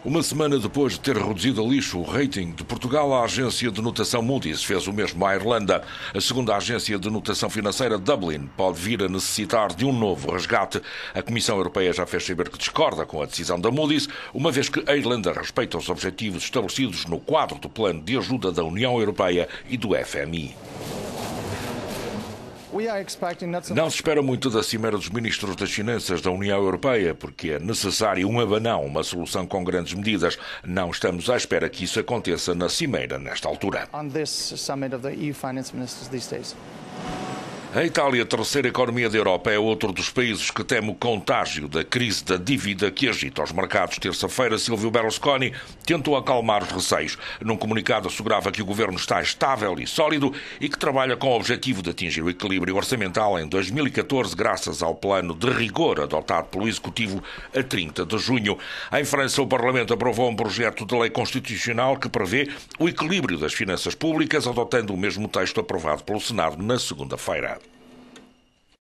Uma semana depois de ter reduzido a lixo o rating de Portugal, a agência de notação Moody's fez o mesmo à Irlanda. A segunda agência de notação financeira, Dublin, pode vir a necessitar de um novo resgate. A Comissão Europeia já fez saber que discorda com a decisão da Moody's, uma vez que a Irlanda respeita os objetivos estabelecidos no quadro do Plano de Ajuda da União Europeia e do FMI. Não se espera muito da Cimeira dos Ministros das Finanças da União Europeia, porque é necessário um abanão, uma solução com grandes medidas. Não estamos à espera que isso aconteça na Cimeira nesta altura. A Itália, terceira economia da Europa, é outro dos países que teme o contágio da crise da dívida que agita os mercados. Terça-feira, Silvio Berlusconi tentou acalmar os receios. Num comunicado, assegurava que o governo está estável e sólido e que trabalha com o objetivo de atingir o equilíbrio orçamental em 2014, graças ao plano de rigor adotado pelo Executivo a 30 de junho. Em França, o Parlamento aprovou um projeto de lei constitucional que prevê o equilíbrio das finanças públicas, adotando o mesmo texto aprovado pelo Senado na segunda-feira.